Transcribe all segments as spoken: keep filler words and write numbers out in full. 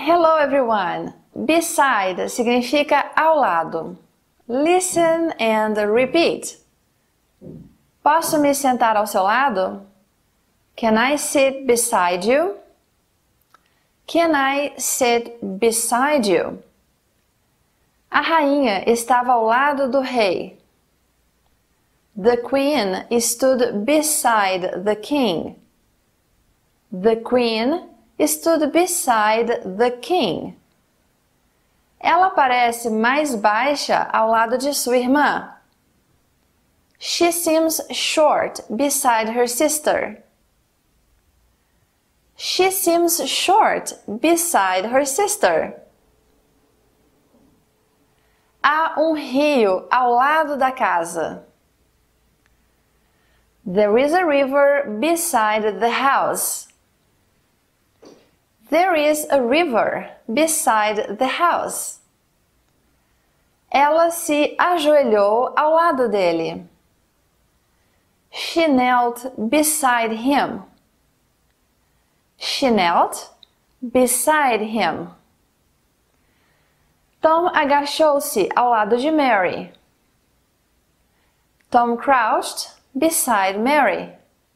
Hello everyone! Beside significa ao lado. Listen and repeat. Posso me sentar ao seu lado? Can I sit beside you? Can I sit beside you? A rainha estava ao lado do rei. The queen stood beside the king. The queen stood beside the king. Ela parece mais baixa ao lado de sua irmã. She seems short beside her sister. She seems short beside her sister. Há um rio ao lado da casa. There is a river beside the house. There is a river beside the house. Ela se ajoelhou ao lado dele. She knelt beside him. She knelt beside him. Tom agachou-se ao lado de Mary. Tom crouched beside Mary.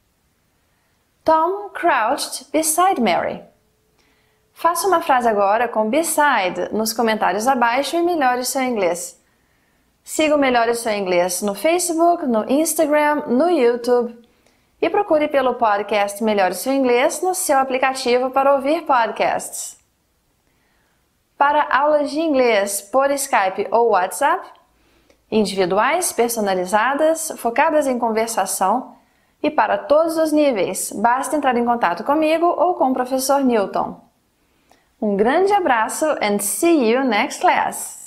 Tom crouched beside Mary. Faça uma frase agora com beside nos comentários abaixo e melhore seu inglês. Siga o Melhore Seu Inglês no Facebook, no Instagram, no YouTube e procure pelo podcast Melhore Seu Inglês no seu aplicativo para ouvir podcasts. Para aulas de inglês por Skype ou WhatsApp, individuais, personalizadas, focadas em conversação e para todos os níveis, basta entrar em contato comigo ou com o professor Newton. Um grande abraço and see you next class!